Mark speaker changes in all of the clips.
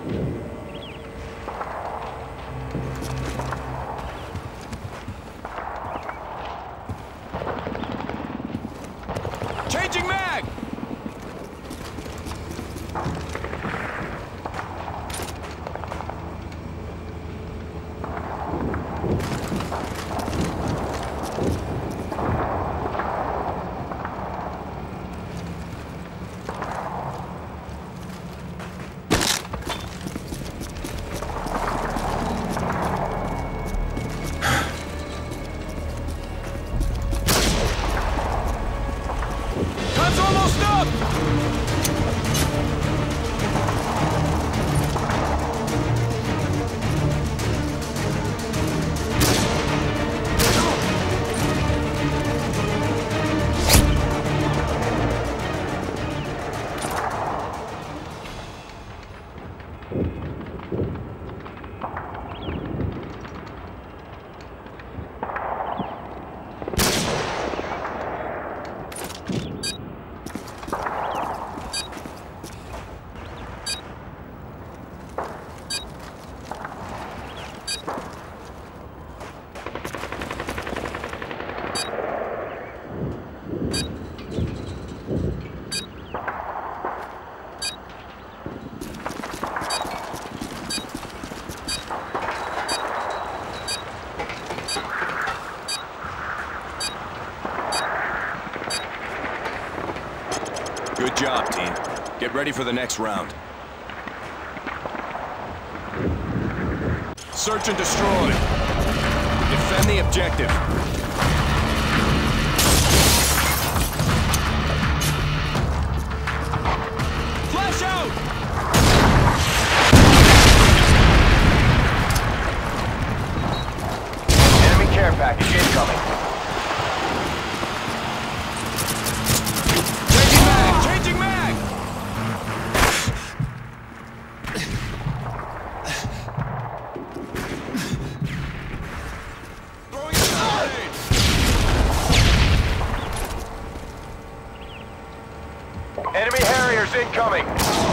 Speaker 1: Changing mag! Good job, team. Get ready for the next round. Search and destroy. Defend the objective. Flash out!
Speaker 2: Enemy care package incoming.
Speaker 1: Changing mag! Throwing a grenade!
Speaker 2: Enemy Harriers incoming.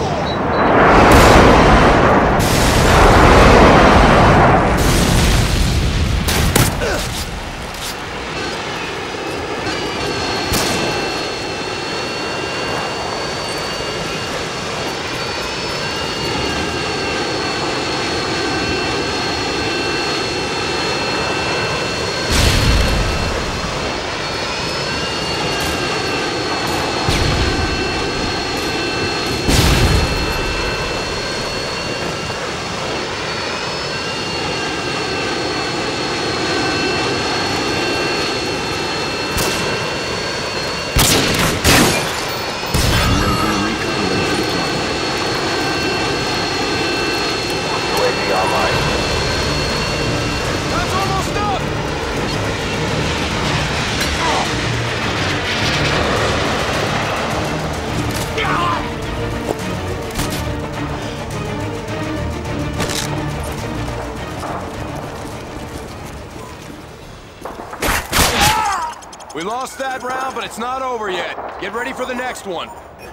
Speaker 1: We lost that round, but it's not over yet. Get ready for the next one.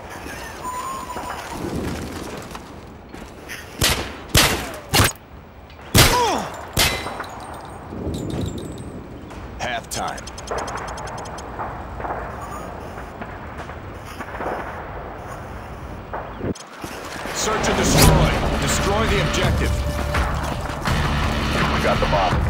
Speaker 1: Halftime. Search and destroy. Destroy the objective.
Speaker 2: We got the bomb.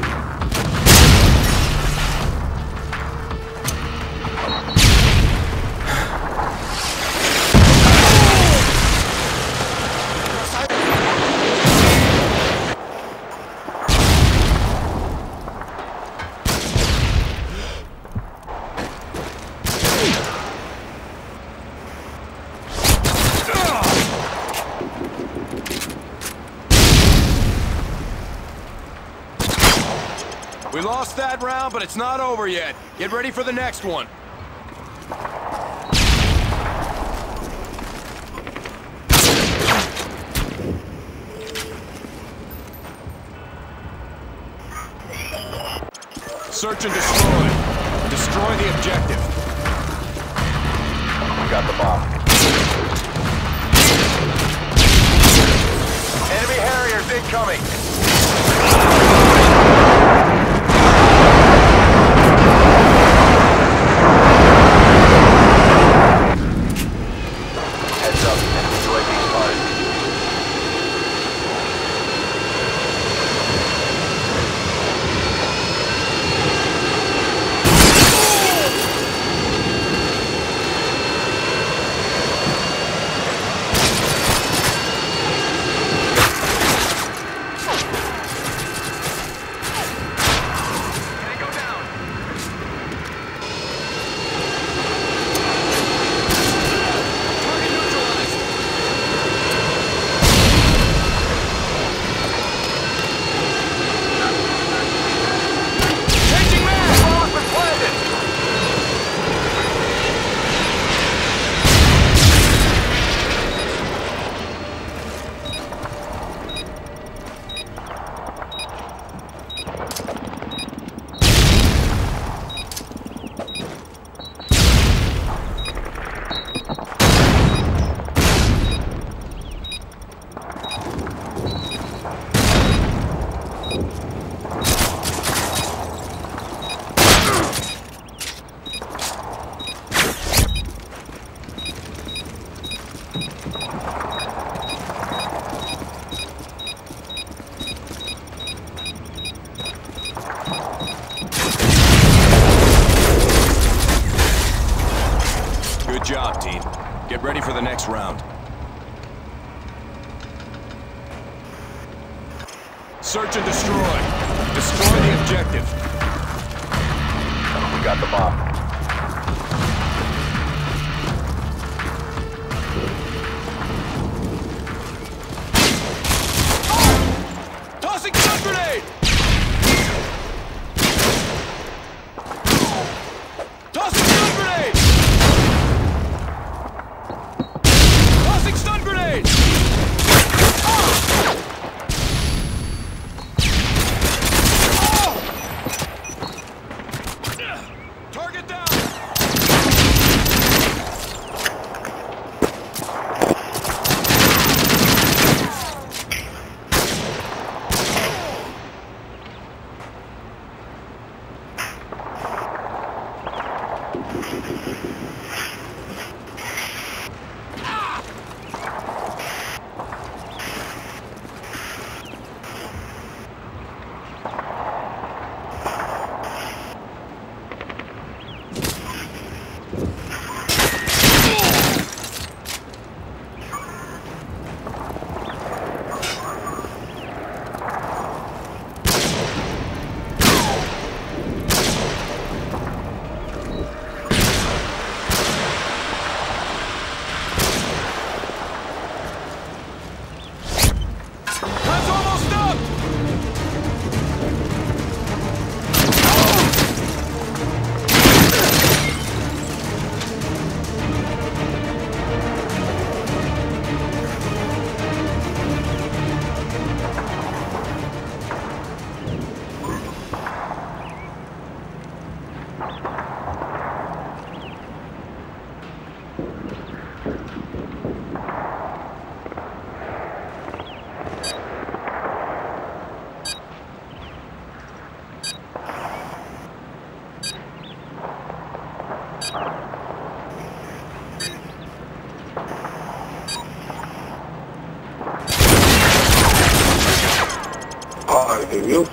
Speaker 1: We lost that round, but it's not over yet. Get ready for the next one. Search and destroy. Destroy the objective. We
Speaker 2: got the bomb.
Speaker 1: Search and destroy. Destroy the objective.
Speaker 2: We got the bomb.
Speaker 1: Tossing stun grenade! Tossing stun grenade! Tossing stun grenade! Target down! Time's almost up!
Speaker 3: Ay, Dios.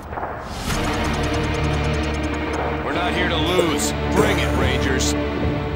Speaker 1: We're not here to lose. Bring it, Rangers.